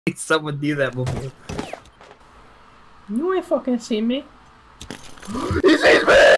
Someone do that before. You ain't fucking seen me. He sees me!